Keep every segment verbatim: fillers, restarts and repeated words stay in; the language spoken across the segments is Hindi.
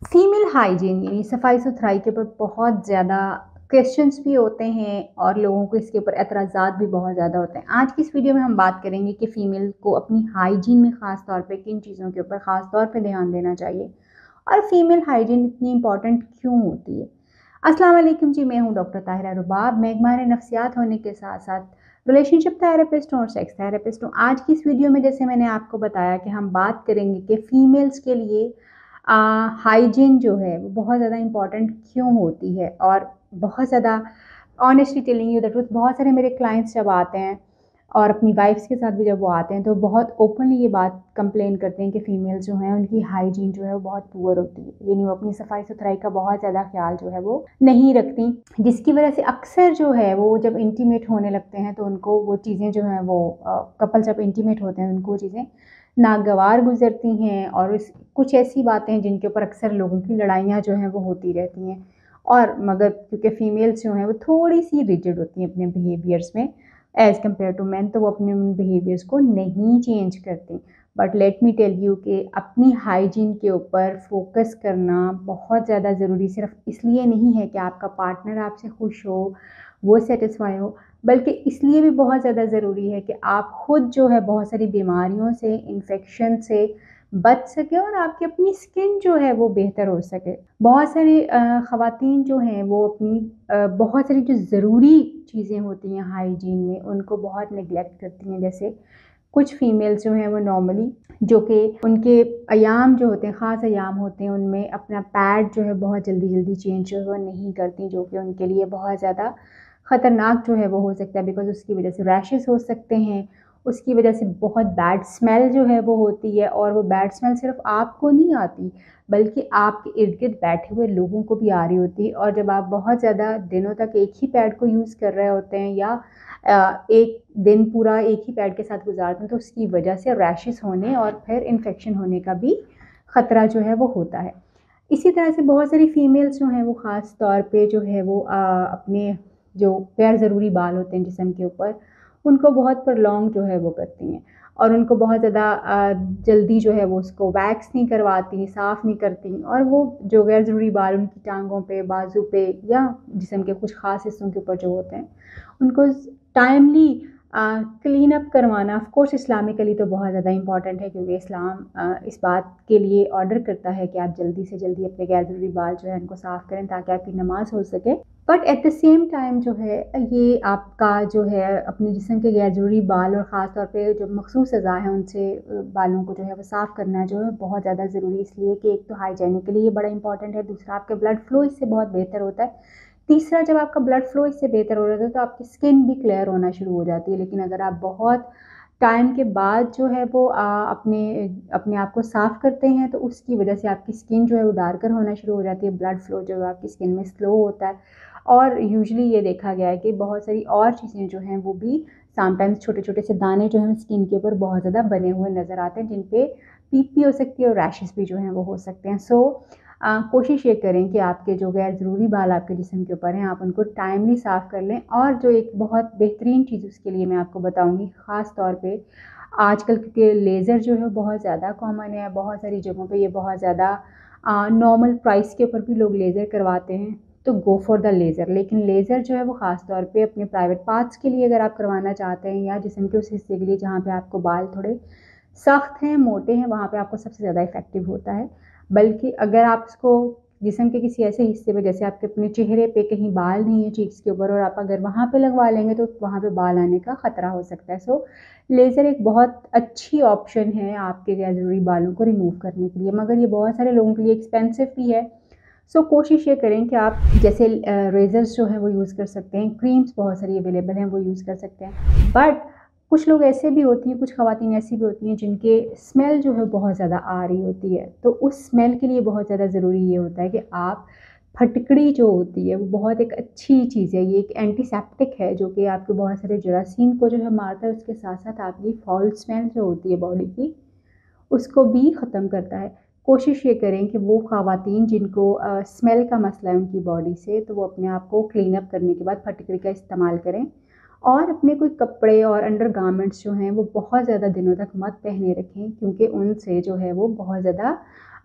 फीमेल हाइजीन यानी सफाई सुथराई के ऊपर बहुत ज़्यादा क्वेश्चंस भी होते हैं और लोगों को इसके ऊपर एतराज़ात भी बहुत ज़्यादा होते हैं। आज की इस वीडियो में हम बात करेंगे कि फ़ीमेल को अपनी हाइजीन में ख़ास तौर पे किन चीज़ों के ऊपर ख़ास तौर पे ध्यान देना चाहिए और फीमेल हाइजीन इतनी इंपॉर्टेंट क्यों होती है। अस्सलाम वालेकुम जी, मैं हूँ डॉक्टर ताहिरा रुबाब। मैं एक माहिर नफ्सियात होने के साथ साथ रिलेशनशिप थेरेपिस्ट हूँ और सेक्स थेरेपिस्ट हूँ। आज की इस वीडियो में जैसे मैंने आपको बताया कि हम बात करेंगे कि फ़ीमेल्स के लिए हाइजीन जो है वो बहुत ज़्यादा इम्पॉर्टेंट क्यों होती है। और बहुत ज़्यादा honestly telling you the truth, बहुत सारे मेरे क्लाइंट्स जब आते हैं और अपनी वाइफ्स के साथ भी जब वो आते हैं तो बहुत ओपनली ये बात कंप्लेन करते हैं कि फ़ीमेल जो हैं उनकी हाइजीन जो है वो बहुत पुअर होती है, यानी वो अपनी सफाई सुथराई का बहुत ज़्यादा ख्याल जो है वो नहीं रखती, जिसकी वजह से अक्सर जो है वो जब इंटीमेट होने लगते हैं तो उनको वो चीज़ें जो हैं वो कपल जब इंटीमेट होते हैं उनको वो चीज़ें नागवार गुजरती हैं और इस कुछ ऐसी बातें हैं जिनके ऊपर अक्सर लोगों की लड़ाइयाँ जो हैं वो होती रहती हैं। और मगर क्योंकि फ़ीमेल्स जो हैं वो थोड़ी सी रिजिड होती हैं अपने बिहेवियर्स में एज़ कम्पेयर टू मैन, तो वो अपने उन बिहेवियर्स को नहीं चेंज करती। But let me tell you कि अपनी हाइजीन के ऊपर फोकस करना बहुत ज़्यादा ज़रूरी सिर्फ इसलिए नहीं है कि आपका पार्टनर आपसे खुश हो, वो सेटिस्फाई हो, बल्कि इसलिए भी बहुत ज़्यादा ज़रूरी है कि आप खुद जो है बहुत सारी बीमारियों से, इन्फेक्शन से बच सकें और आपकी अपनी स्किन जो है वो बेहतर हो सके। बहुत सारी ख़वातीन जो हैं वो अपनी अ, बहुत सारी जो ज़रूरी चीज़ें होती हैं हाइजीन में उनको बहुत नेग्लेक्ट करती हैं। जैसे कुछ फीमेल्स जो हैं वो नॉर्मली जो कि उनके अयाम जो होते हैं, ख़ास अयाम होते हैं, उनमें अपना पैड जो है बहुत जल्दी जल्दी चेंज जो है वो नहीं करती, जो कि उनके लिए बहुत ज़्यादा ख़तरनाक जो है वो हो सकता है। बिकॉज़ उसकी वजह से रैशेस हो सकते हैं, उसकी वजह से बहुत बैड स्मेल जो है वो होती है और वो बैड स्मेल सिर्फ आपको नहीं आती बल्कि आपके इर्द गिर्द बैठे हुए लोगों को भी आ रही होती है। और जब आप बहुत ज़्यादा दिनों तक एक ही पैड को यूज़ कर रहे होते हैं या एक दिन पूरा एक ही पैड के साथ गुजारते हैं तो उसकी वजह से रैशेस होने और फिर इन्फेक्शन होने का भी ख़तरा जो है वो होता है। इसी तरह से बहुत सारी फ़ीमेल्स जो हैं वो ख़ास तौर पे जो है वो आ, अपने जो गैर ज़रूरी बाल होते हैं जिस्म के ऊपर उनको बहुत प्रलॉन्ग जो है वो करती हैं और उनको बहुत ज़्यादा जल्दी जो है वो उसको वैक्स नहीं करवाती, साफ़ नहीं करती और वो जो गैर ज़रूरी बाल उनकी टांगों पे, बाजू पे या जिस्म के कुछ ख़ास हिस्सों के ऊपर जो होते हैं उनको टाइमली क्लीन अप करवाना ऑफ कोर्स इस्लामिकली तो बहुत ज़्यादा इंपॉर्टेंट है, क्योंकि इस्लाम आ, इस बात के लिए ऑर्डर करता है कि आप जल्दी से जल्दी अपने गैर ज़रूरी बाल जो है उनको साफ़ करें ताकि आपकी नमाज हो सके। But at the same time जो है ये आपका जो है अपने जिस्म के गैर ज़रूरी बाल और ख़ास तौर पे जो मखसूस अज़ा हैं उनसे बालों को जो है वो साफ़ करना जो है बहुत ज़्यादा ज़रूरी, इसलिए कि एक तो हाइजीनिकली ये बड़ा इंपॉर्टेंट है, दूसरा आपके ब्लड फ्लो इससे बहुत बेहतर होता है, तीसरा जब आपका ब्लड फ्लो इससे बेहतर हो जाता है तो आपकी स्किन भी क्लियर होना शुरू हो जाती है। लेकिन अगर आप बहुत टाइम के बाद जो है वो आ, अपने अपने आप को साफ़ करते हैं तो उसकी वजह से आपकी स्किन जो है वो डार्कर होना शुरू हो जाती है, ब्लड फ्लो जो है आपकी स्किन में स्लो होता है और यूजुअली ये देखा गया है कि बहुत सारी और चीज़ें जो हैं वो भी समटाइम्स छोटे छोटे से दाने जो हैं स्किन के ऊपर बहुत ज़्यादा बने हुए नज़र आते हैं जिन पे पीप भी हो सकती है और रैशेस भी जो हैं वो हो सकते हैं। सो आ, कोशिश ये करें कि आपके जो गैर ज़रूरी बाल आपके जिस्म के ऊपर हैं आप उनको टाइमली साफ़ कर लें। और जो एक बहुत बेहतरीन चीज़ उसके लिए मैं आपको बताऊंगी, ख़ास तौर पे आजकल क्योंकि लेज़र जो है बहुत ज़्यादा कॉमन है, बहुत सारी जगहों पे ये बहुत ज़्यादा नॉर्मल प्राइस के ऊपर भी लोग लेज़र करवाते हैं, तो गो फॉर द लेज़र। लेकिन लेज़र जो है वो ख़ास तौर पे अपने प्राइवेट पार्ट्स के लिए अगर आप करवाना चाहते हैं या जिस्म के उस हिस्से के लिए जहाँ पे आपको बाल थोड़े सख्त हैं, मोटे हैं, वहाँ पे आपको सबसे ज़्यादा इफ़ेक्टिव होता है। बल्कि अगर आप उसको जिस्म के किसी ऐसे हिस्से पे, जैसे आपके अपने चेहरे पे कहीं बाल नहीं है चीक्स के ऊपर और आप अगर वहाँ पे लगवा लेंगे तो वहाँ पे बाल आने का ख़तरा हो सकता है। सो लेज़र एक बहुत अच्छी ऑप्शन है आपके गैर ज़रूरी बालों को रिमूव करने के लिए, मगर ये बहुत सारे लोगों के लिए एक्सपेंसिव भी है। सो कोशिश ये करें कि आप जैसे रेज़र्स जो है वो यूज़ कर सकते हैं, क्रीम्स बहुत सारी अवेलेबल हैं वो यूज़ कर सकते हैं। बट कुछ लोग ऐसे भी होती हैं, कुछ ख़वातीन ऐसी भी होती हैं जिनके स्मेल जो है बहुत ज़्यादा आ रही होती है, तो उस स्मेल के लिए बहुत ज़्यादा ज़रूरी ये होता है कि आप फटकड़ी जो होती है वो बहुत एक अच्छी चीज़ है, ये एक एंटीसेप्टिक है जो कि आपके बहुत सारे जरासीम को जो है मारता है, उसके साथ साथ आपकी फाउल स्मेल जो होती है बॉडी की उसको भी ख़त्म करता है। कोशिश ये करें कि वो ख़वातीन जिनको आ, स्मेल का मसला है उनकी बॉडी से, तो वो अपने आप को क्लीन अप करने के बाद फटकड़ी का इस्तेमाल करें और अपने कोई कपड़े और अंडर गारमेंट्स जो हैं वो बहुत ज़्यादा दिनों तक मत पहने रखें, क्योंकि उनसे जो है वो बहुत ज़्यादा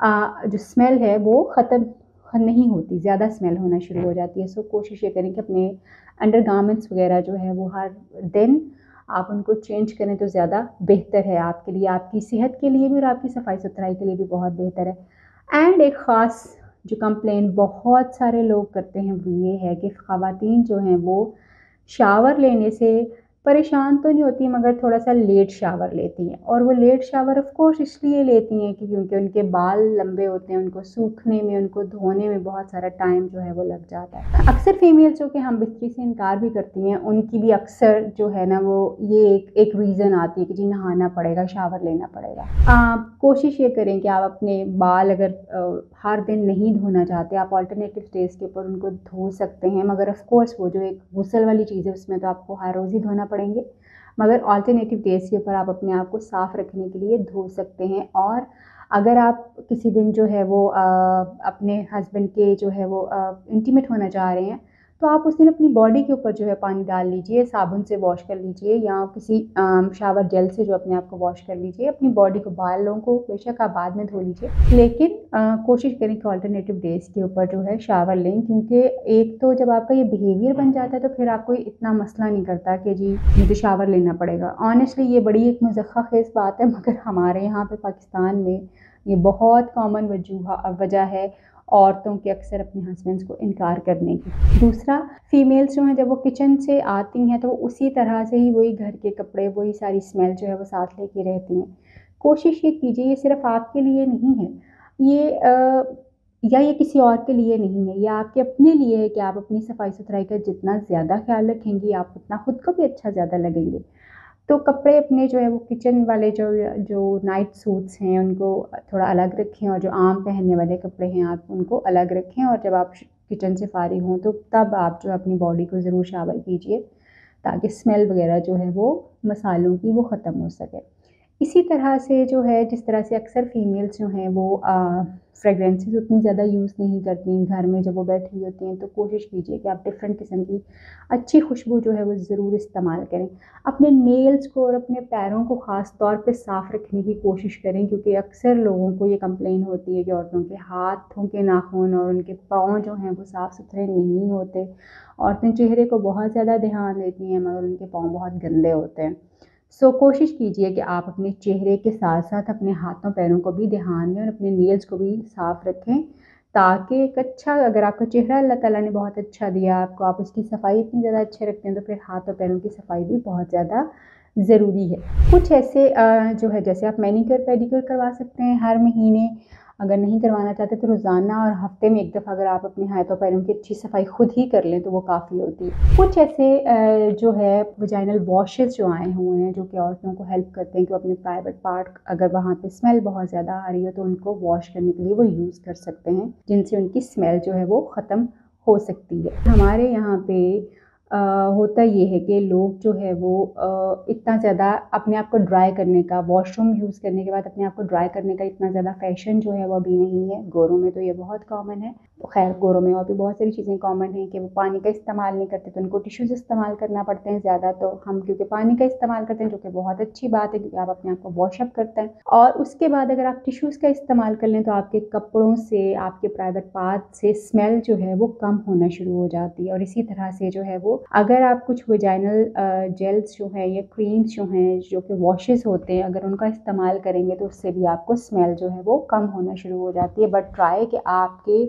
आ, जो स्मेल है वो ख़त्म नहीं होती, ज़्यादा स्मेल होना शुरू हो जाती है। सो कोशिश ये करें कि अपने अंडर गारमेंट्स वगैरह जो है वो हर दिन आप उनको चेंज करें तो ज़्यादा बेहतर है आपके लिए, आपकी सेहत के लिए भी और आपकी सफाई सुथराई के लिए भी बहुत बेहतर है। एंड एक ख़ास जो कंप्लेन बहुत सारे लोग करते हैं वो ये है कि ख़वातीन जो हैं वो शावर लेने से परेशान तो नहीं होती मगर थोड़ा सा लेट शावर लेती हैं, और वो लेट शावर ऑफ कोर्स इसलिए लेती हैं कि क्योंकि उनके बाल लंबे होते हैं, उनको सूखने में, उनको धोने में बहुत सारा टाइम जो है वो लग जाता है। अक्सर फीमेल्स जो कि हम बिस्तरी से इनकार भी करती हैं, उनकी भी अक्सर जो है ना वो ये एक एक रीज़न आती है कि जी नहाना पड़ेगा, शावर लेना पड़ेगा। आप कोशिश ये करें कि आप अपने बाल अगर आ, हर दिन नहीं धोना चाहते, आप ऑल्टरनेटिव डेज के ऊपर उनको धो सकते हैं, मगर ऑफ कोर्स वो जो एक गुसल वाली चीज़ है उसमें तो आपको हर रोज़ ही धोना पड़ेंगे, मगर ऑल्टरनेटिव डेज के ऊपर आप अपने आप को साफ़ रखने के लिए धो सकते हैं। और अगर आप किसी दिन जो है वो आ, अपने हस्बैंड के जो है वो इंटीमेट होना चाह रहे हैं तो आप उस दिन अपनी बॉडी के ऊपर जो है पानी डाल लीजिए, साबुन से वॉश कर लीजिए या किसी शावर जेल से जो अपने आप को वॉश कर लीजिए। अपनी बॉडी को, बालों को बेशक आप बाद में धो लीजिए, लेकिन आ, कोशिश करें कि ऑल्टरनेटिव डेज के ऊपर जो है शावर लें, क्योंकि एक तो जब आपका ये बिहेवियर बन जाता है तो फिर आपको इतना मसला नहीं करता कि जी मुझे शावर लेना पड़ेगा। ऑनेस्टली ये बड़ी एक मज़क्क़ा खेज़ बात है, मगर हमारे यहाँ पर पाकिस्तान में ये बहुत कॉमन वजूह वजह है औरतों के अक्सर अपने हस्बैंड्स को इनकार करने की। दूसरा, फीमेल्स जो हैं जब वो किचन से आती हैं तो उसी तरह से ही वही घर के कपड़े, वही सारी स्मेल जो है वो साथ लेके रहती हैं। कोशिश ये कीजिए, ये सिर्फ आपके लिए नहीं है, ये आ, या ये किसी और के लिए नहीं है, ये आपके अपने लिए है कि आप अपनी सफाई सुथराई का जितना ज़्यादा ख्याल रखेंगी आप उतना खुद को भी अच्छा ज़्यादा लगेंगे। तो कपड़े अपने जो है वो किचन वाले जो जो नाइट सूट्स हैं उनको थोड़ा अलग रखें, और जो आम पहनने वाले कपड़े हैं आप उनको अलग रखें, और जब आप किचन से फारिग हों तो तब आप जो अपनी बॉडी को ज़रूर शावर कीजिए ताकि स्मेल वगैरह जो है वो मसालों की वो ख़त्म हो सके। इसी तरह से जो है, जिस तरह से अक्सर फीमेल्स जो हैं वो फ्रेगरेंसेस उतनी ज़्यादा यूज़ नहीं करती घर में जब वो बैठी हुई होती हैं, तो कोशिश कीजिए कि आप डिफरेंट किस्म की अच्छी खुशबू जो है वो ज़रूर इस्तेमाल करें। अपने नेल्स को और अपने पैरों को ख़ास तौर पे साफ़ रखने की कोशिश करें, क्योंकि अक्सर लोगों को ये कंप्लेन होती है कि औरतों के हाथों के नाखून और उनके पाँव जो हैं वो साफ़ सुथरे नहीं होते। औरतें चेहरे को बहुत ज़्यादा ध्यान देती हैं मगर उनके पाँव बहुत गंदे होते हैं। सो so, कोशिश कीजिए कि आप अपने चेहरे के साथ साथ अपने हाथों पैरों को भी ध्यान दें और अपने नेल्स को भी साफ़ रखें, ताकि एक अच्छा, अगर आपका चेहरा अल्लाह ताला ने बहुत अच्छा दिया आपको, आप उसकी सफाई इतनी ज़्यादा अच्छे रखते हैं तो फिर हाथों पैरों की सफाई भी बहुत ज़्यादा ज़रूरी है। कुछ ऐसे जो है, जैसे आप मैनीक्योर पेडिक्योर करवा सकते हैं हर महीने, अगर नहीं करवाना चाहते तो रोज़ाना और हफ्ते में एक दफ़ा अगर आप अपने हाथों पैरों की अच्छी सफाई खुद ही कर लें तो वो काफ़ी होती है। कुछ ऐसे जो है वजाइनल वॉशेस जो आए हुए हैं जो कि औरतों को हेल्प करते हैं कि वो अपने प्राइवेट पार्ट, अगर वहाँ पे स्मेल बहुत ज़्यादा आ रही हो तो उनको वॉश करने के लिए वो यूज़ कर सकते हैं, जिनसे उनकी स्मेल जो है वो ख़त्म हो सकती है। हमारे यहाँ पे आ, होता ये है कि लोग जो है वो आ, इतना ज़्यादा अपने आप को ड्राई करने का, वॉशरूम यूज़ करने के बाद अपने आप को ड्राई करने का इतना ज़्यादा फैशन जो है वो अभी नहीं है। गोरों में तो ये बहुत कॉमन है, खैर गोरों में और भी बहुत सारी चीज़ें कॉमन हैं कि वो पानी का इस्तेमाल नहीं करते तो उनको टिश्यूज़ इस्तेमाल करना पड़ते हैं ज़्यादा। तो हम क्योंकि पानी का इस्तेमाल करते हैं, जो कि बहुत अच्छी बात है क्योंकि आप अपने आप को वॉशअप करते हैं, और उसके बाद अगर आप टिश्यूज़ का इस्तेमाल कर लें तो आपके कपड़ों से, आपके प्राइवेट पार्ट से स्मेल जो है वो कम होना शुरू हो जाती है। और इसी तरह से जो है वो अगर आप कुछ वजाइनल जेल्स जो हैं या क्रीम्स जो हैं जो कि वॉशेस होते हैं, अगर उनका इस्तेमाल करेंगे तो उससे भी आपको स्मेल जो है वो कम होना शुरू हो जाती है। बट ट्राई कि आपके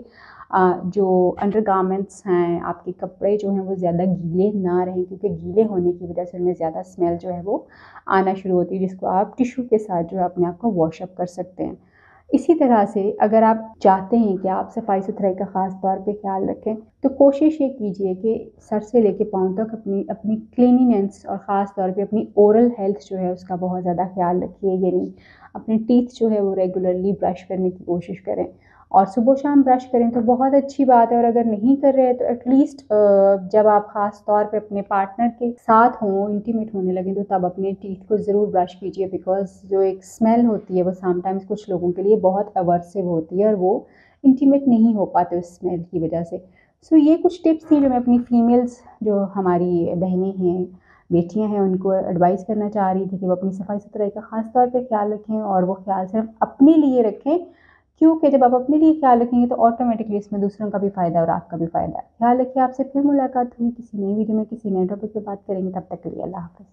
जो अंडरगारमेंट्स हैं, आपके कपड़े जो हैं वो ज़्यादा गीले ना रहें, क्योंकि गीले होने की वजह से उनमें ज़्यादा स्मेल जो है वो आना शुरू होती है, जिसको आप टिश्यू के साथ जो है अपने आप को वॉशअप कर सकते हैं। इसी तरह से अगर आप चाहते हैं कि आप सफाई सुथराई का ख़ास तौर पे ख्याल रखें तो कोशिश ये कीजिए कि सर से लेके पाँव तक अपनी अपनी क्लीनिनेस और ख़ास तौर पे अपनी ओरल हेल्थ जो है उसका बहुत ज़्यादा ख्याल रखिए। यानी अपने टीथ जो है वो रेगुलरली ब्रश करने की कोशिश करें, और सुबह शाम ब्रश करें तो बहुत अच्छी बात है। और अगर नहीं कर रहे हैं तो एटलीस्ट जब आप ख़ास तौर पे अपने पार्टनर के साथ हों, इंटीमेट होने लगें, तो तब अपने टीथ को ज़रूर ब्रश कीजिए, बिकॉज़ जो एक स्मेल होती है वो समटाइम्स कुछ लोगों के लिए बहुत अवर्सिव होती है और वो इंटीमेट नहीं हो पाते उस स्मेल की वजह से। सो ये कुछ टिप्स थी जो मैं अपनी फीमेल्स, जो हमारी बहनें हैं, बेटियां हैं, उनको एडवाइस करना चाह रही थी कि वो अपनी सफाई सुथराई का ख़ास तौर पे ख्याल रखें, और वो ख्याल सिर्फ अपने लिए रखें क्योंकि जब आप अपने लिए ख्याल रखेंगे तो ऑटोमेटिकली इसमें दूसरों का भी फ़ायदा और आपका भी फ़ायदा है। ख्याल रखिए, आपसे फिर मुलाकात हुई किसी नई वीडियो में, किसी नए टॉपिक पे बात करेंगे। तब तक के लिए अल्लाह हाफ़िज़।